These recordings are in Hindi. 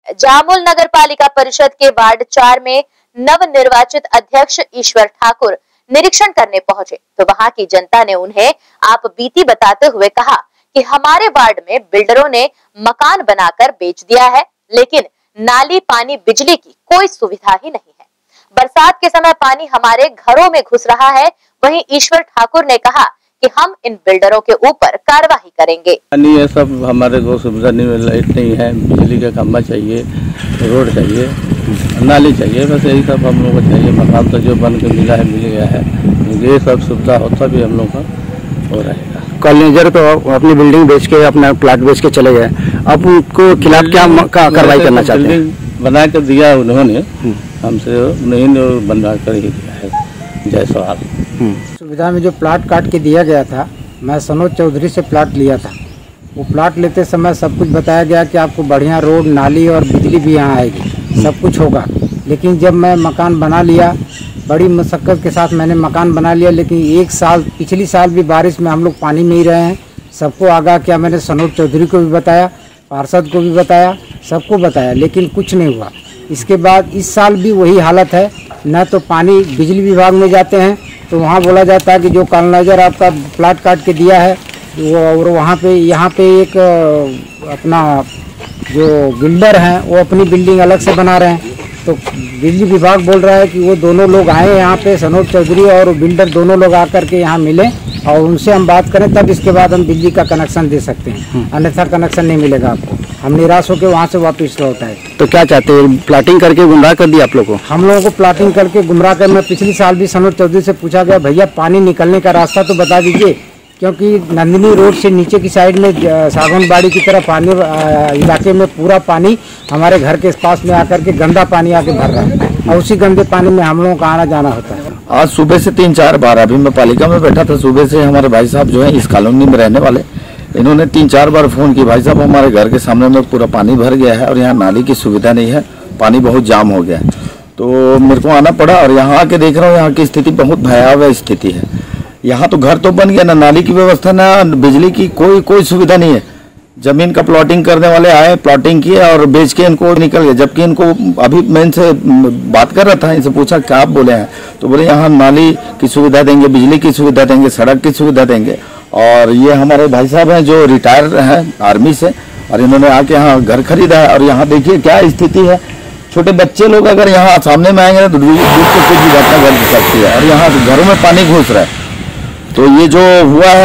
जामुल नगर पालिका परिषद के वार्ड 4 में नवनिर्वाचित अध्यक्ष ईश्वर ठाकुर निरीक्षण करने पहुंचे तो वहां की जनता ने उन्हें आप बीती बताते हुए कहा कि हमारे वार्ड में बिल्डरों ने मकान बनाकर बेच दिया है, लेकिन नाली, पानी, बिजली की कोई सुविधा ही नहीं है। बरसात के समय पानी हमारे घरों में घुस रहा है। वहीं ईश्वर ठाकुर ने कहा कि हम इन बिल्डरों के ऊपर कार्रवाई करेंगे। नहीं, ये सब हमारे को सुविधा नहीं मिल, लाइट नहीं है, बिजली का खंभा चाहिए, रोड चाहिए, नाली चाहिए, बस यही सब हम लोग को चाहिए। मकान तो जो बन के मिला है मिल गया है, ये सब सुविधा होता भी हम लोग का हो रहेगा। कॉलोनीजर तो अपनी बिल्डिंग बेच के, अपना प्लाट बेच के चले गए, अब उनको खिलाफ क्या कार्रवाई करना चाहते हैं? बिल्डिंग बना कर दिया उन्होंने, हमसे नहीं बनवा कर ही दिया है। जय सवाल सुविधा में जो प्लाट काट के दिया गया था, मैं सनोज चौधरी से प्लाट लिया था। वो प्लाट लेते समय सब कुछ बताया गया कि आपको बढ़िया रोड, नाली और बिजली भी यहाँ आएगी, सब कुछ होगा। लेकिन जब मैं मकान बना लिया, बड़ी मशक्क़त के साथ मैंने मकान बना लिया, लेकिन एक साल, पिछली साल भी बारिश में हम लोग पानी में ही रहे हैं। सबको आगाह किया, मैंने सनोज चौधरी को भी बताया, पार्षद को भी बताया, सबको बताया, लेकिन कुछ नहीं हुआ। इसके बाद इस साल भी वही हालत है। न तो पानी, बिजली विभाग में जाते हैं तो वहाँ बोला जाता है कि जो कॉलोनाइजर आपका प्लाट काट के दिया है वो, और वहाँ पे यहाँ पे एक अपना जो बिल्डर हैं वो अपनी बिल्डिंग अलग से बना रहे हैं। तो बिजली विभाग बोल रहा है कि वो दोनों लोग आए यहाँ पे, सनोज चौधरी और बिल्डर दोनों लोग आकर के यहाँ मिले और उनसे हम बात करें, तब इसके बाद हम बिजली का कनेक्शन दे सकते हैं, अन्यथा कनेक्शन नहीं मिलेगा आपको। हम निराश होकर वहाँ से वापस लौट आए। तो क्या चाहते हैं? प्लाटिंग करके गुमराह कर दिया आप लोगों को? हम लोगों को प्लाटिंग करके गुमराह कर, मैं पिछली साल भी सनोज चौधरी से पूछा गया, भैया पानी निकलने का रास्ता तो बता दीजिए, क्योंकि नंदिनी रोड से नीचे की साइड में सागौनबाड़ी की तरफ पानी इलाके में पूरा पानी हमारे घर के पास में आकर के गंदा पानी आके भर रहा है और उसी गंदे पानी में हम लोगों का आना जाना होता है। आज सुबह से 3-4 बार, अभी मैं पालिका में बैठा था, सुबह से हमारे भाई साहब जो है इस कॉलोनी में रहने वाले, इन्होंने 3-4 बार फोन की, भाई साहब हमारे घर के सामने में पूरा पानी भर गया है और यहाँ नाली की सुविधा नहीं है, पानी बहुत जाम हो गया है। तो मेरे को आना पड़ा और यहाँ आके देख रहा हूँ, यहाँ की स्थिति बहुत भयावह स्थिति है। यहाँ तो घर तो बन गया, ना नाली की व्यवस्था, ना बिजली की कोई सुविधा नहीं है। जमीन का प्लॉटिंग करने वाले आए, प्लॉटिंग किए और बेच के इनको निकल गए। जबकि इनको, अभी मैं इनसे बात कर रहा था, इनसे पूछा क्या आप बोले हैं, तो बोले यहाँ नाली की सुविधा देंगे, बिजली की सुविधा देंगे, सड़क की सुविधा देंगे। और ये हमारे भाई साहब हैं जो रिटायर हैं आर्मी से, और इन्होंने आके यहाँ घर खरीदा है। और यहाँ देखिए क्या स्थिति है, छोटे बच्चे लोग अगर यहाँ सामने में आएंगे तो दूध को कुछ भी घटना घट सकती है और यहाँ घरों में पानी घुस रहा है। तो ये जो हुआ है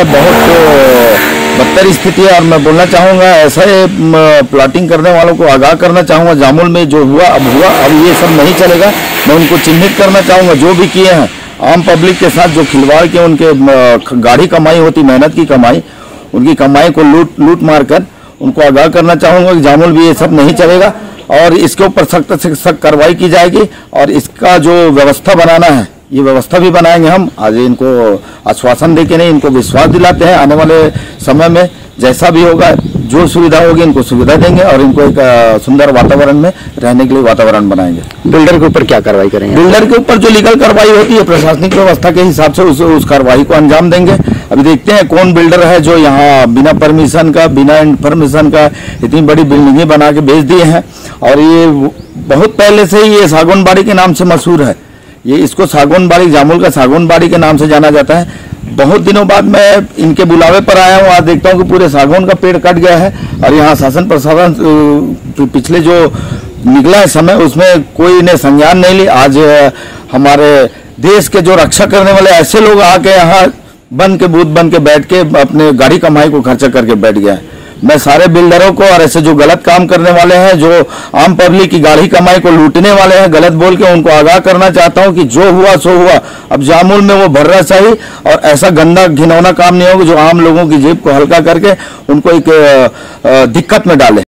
बहुत बदतर स्थिति है। और मैं बोलना चाहूँगा, ऐसे प्लॉटिंग करने वालों को आगाह करना चाहूँगा, जामुल में जो हुआ अब हुआ, अब ये सब नहीं चलेगा। मैं उनको चिन्हित करना चाहूँगा, जो भी किए हैं आम पब्लिक के साथ जो खिलवाड़ के, उनके गाढ़ी कमाई होती, मेहनत की कमाई, उनकी कमाई को लूट मार कर उनको आगाह करना चाहूँगा कि जामुल भी ये सब नहीं चलेगा और इसके ऊपर सख्त से सख्त कार्रवाई की जाएगी। और इसका जो व्यवस्था बनाना है, ये व्यवस्था भी बनाएंगे हम। आज इनको आश्वासन देके नहीं, इनको विश्वास दिलाते हैं, आने वाले समय में जैसा भी होगा, जो सुविधा होगी इनको सुविधा देंगे और इनको एक सुंदर वातावरण में रहने के लिए वातावरण बनाएंगे। बिल्डर के ऊपर क्या कार्रवाई करेंगे? बिल्डर के ऊपर जो लीगल कार्रवाई होती है, प्रशासनिक व्यवस्था के हिसाब से उस कार्रवाई को अंजाम देंगे। अभी देखते हैं कौन बिल्डर है जो यहाँ बिना परमिशन का, बिना इन्फॉर्मेशन का इतनी बड़ी बिल्डिंगें बना के बेच दिए हैं। और ये बहुत पहले से ही ये सागौनबाड़ी के नाम से मशहूर है, ये इसको सागौनबाड़ी, जामुल का सागौनबाड़ी के नाम से जाना जाता है। बहुत दिनों बाद मैं इनके बुलावे पर आया हूँ, आज देखता हूँ कि पूरे सागौन का पेड़ कट गया है और यहाँ शासन प्रशासन पिछले जो निकला है समय, उसमें कोई ने संज्ञान नहीं ली। आज हमारे देश के जो रक्षा करने वाले ऐसे लोग आके यहाँ भूत बन के बैठ के अपने गाड़ी कमाई को खर्चा करके बैठ गया है। मैं सारे बिल्डरों को और ऐसे जो गलत काम करने वाले हैं, जो आम पब्लिक की गाढ़ी कमाई को लूटने वाले हैं, गलत बोल के, उनको आगाह करना चाहता हूं कि जो हुआ सो हुआ। अब जामुल में वो भर्रा चाहिए और ऐसा गंदा घिनौना काम नहीं होगा जो आम लोगों की जेब को हल्का करके उनको एक दिक्कत में डाले।